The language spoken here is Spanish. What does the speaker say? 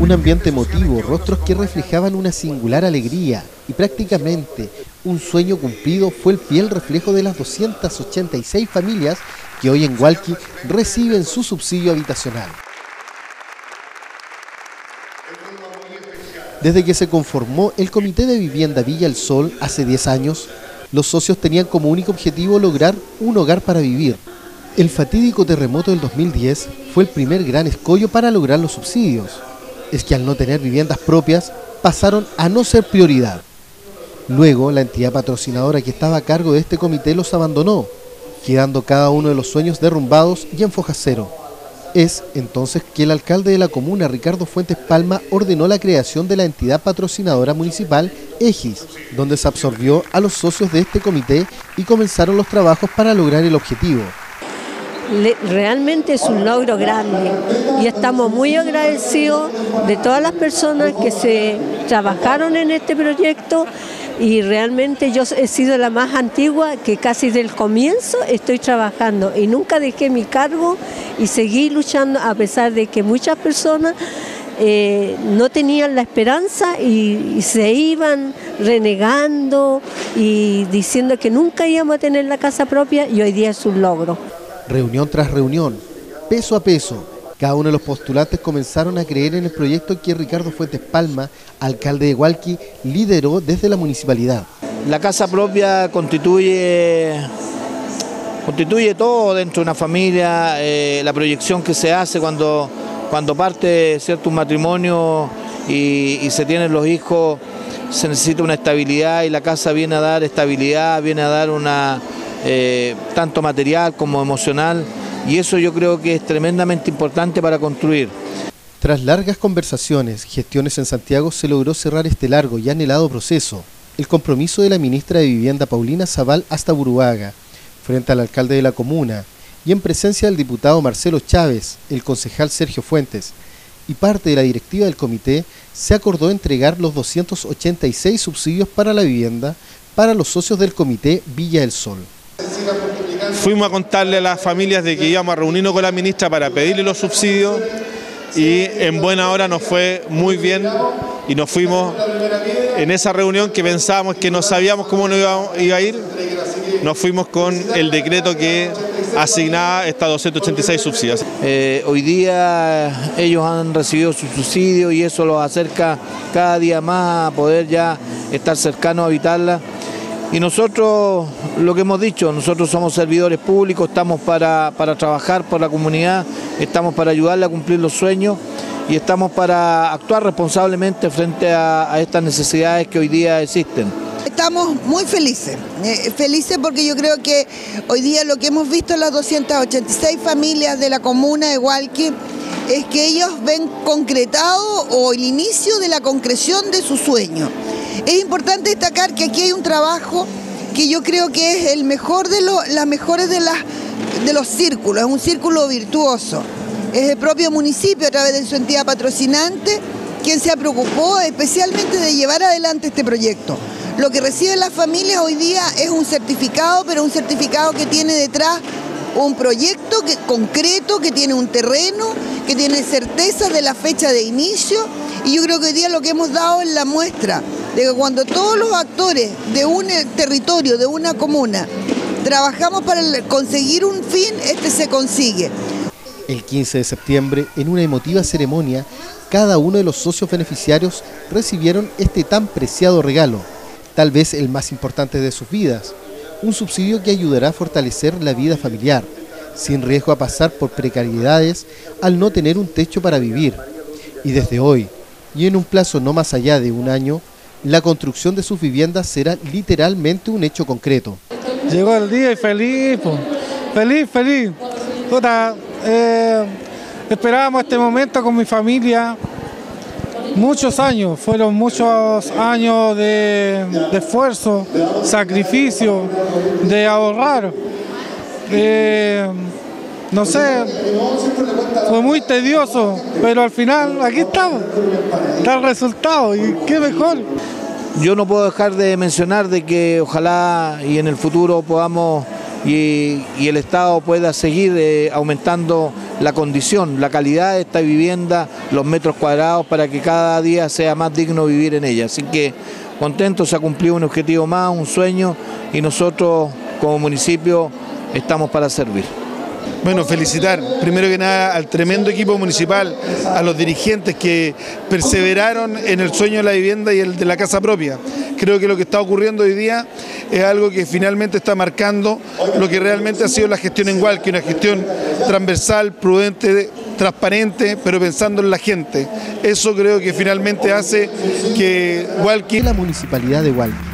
Un ambiente emotivo, rostros que reflejaban una singular alegría y prácticamente un sueño cumplido fue el fiel reflejo de las 286 familias que hoy en Hualqui reciben su subsidio habitacional. Desde que se conformó el Comité de Vivienda Villa El Sol hace 10 años, los socios tenían como único objetivo lograr un hogar para vivir. El fatídico terremoto del 2010 fue el primer gran escollo para lograr los subsidios. Es que al no tener viviendas propias, pasaron a no ser prioridad. Luego, la entidad patrocinadora que estaba a cargo de este comité los abandonó, quedando cada uno de los sueños derrumbados y en foja cero. Es entonces que el alcalde de la comuna, Ricardo Fuentes Palma, ordenó la creación de la entidad patrocinadora municipal EGIS, donde se absorbió a los socios de este comité y comenzaron los trabajos para lograr el objetivo. Realmente es un logro grande y estamos muy agradecidos de todas las personas que se trabajaron en este proyecto, y realmente yo he sido la más antigua que casi del comienzo estoy trabajando y nunca dejé mi cargo y seguí luchando a pesar de que muchas personas no tenían la esperanza y se iban renegando y diciendo que nunca íbamos a tener la casa propia, y hoy día es un logro. Reunión tras reunión, peso a peso, cada uno de los postulantes comenzaron a creer en el proyecto que Ricardo Fuentes Palma, alcalde de Hualqui, lideró desde la municipalidad. La casa propia constituye todo dentro de una familia, la proyección que se hace cuando parte, ¿cierto?, un matrimonio y se tienen los hijos, se necesita una estabilidad, y la casa viene a dar estabilidad, viene a dar una tanto material como emocional, y eso yo creo que es tremendamente importante para construir. Tras largas conversaciones, gestiones en Santiago, se logró cerrar este largo y anhelado proceso. El compromiso de la ministra de Vivienda, Paulina Zabal Astaburuaga, frente al alcalde de la comuna, y en presencia del diputado Marcelo Chávez, el concejal Sergio Fuentes y parte de la directiva del comité, se acordó entregar los 286 subsidios para la vivienda para los socios del comité Villa El Sol. Fuimos a contarle a las familias de que íbamos a reunirnos con la ministra para pedirle los subsidios, y en buena hora nos fue muy bien y nos fuimos en esa reunión que pensábamos que no sabíamos cómo nos iba a ir. Nos fuimos con el decreto que asignaba estas 286 subsidios. Hoy día ellos han recibido su subsidio y eso los acerca cada día más a poder ya estar cercanos a habitarla. Y nosotros, lo que hemos dicho, nosotros somos servidores públicos, estamos para trabajar por la comunidad, estamos para ayudarle a cumplir los sueños y estamos para actuar responsablemente frente a estas necesidades que hoy día existen. Estamos muy felices porque yo creo que hoy día lo que hemos visto en las 286 familias de la comuna de Hualqui es que ellos ven concretado o el inicio de la concreción de su sueño. Es importante destacar que aquí hay un trabajo que yo creo que es el mejor de las mejores de los círculos, es un círculo virtuoso. Es el propio municipio a través de su entidad patrocinante quien se preocupó especialmente de llevar adelante este proyecto. Lo que reciben las familias hoy día es un certificado, pero un certificado que tiene detrás un proyecto concreto, que tiene un terreno, que tiene certeza de la fecha de inicio, y yo creo que hoy día lo que hemos dado es la muestra de que cuando todos los actores de un territorio, de una comuna, trabajamos para conseguir un fin, este se consigue. El 15 de septiembre, en una emotiva ceremonia, cada uno de los socios beneficiarios recibieron este tan preciado regalo, tal vez el más importante de sus vidas, un subsidio que ayudará a fortalecer la vida familiar, sin riesgo a pasar por precariedades al no tener un techo para vivir. Y desde hoy, y en un plazo no más allá de un año, la construcción de sus viviendas será literalmente un hecho concreto. Llegó el día y feliz, feliz. Esperábamos este momento con mi familia muchos años, fueron muchos años de esfuerzo, sacrificio, de ahorrar. No sé, fue muy tedioso, pero al final aquí estamos, está el resultado y qué mejor. Yo no puedo dejar de mencionar de que ojalá y en el futuro podamos y el Estado pueda seguir aumentando la condición, la calidad de esta vivienda, los metros cuadrados, para que cada día sea más digno vivir en ella. Así que contento, se ha cumplido un objetivo más, un sueño, y nosotros como municipio estamos para servir. Bueno, felicitar primero que nada al tremendo equipo municipal, a los dirigentes que perseveraron en el sueño de la vivienda y el de la casa propia. Creo que lo que está ocurriendo hoy día es algo que finalmente está marcando lo que realmente ha sido la gestión en Hualqui, una gestión transversal, prudente, transparente, pero pensando en la gente. Eso creo que finalmente hace que Hualqui... La municipalidad de Hualqui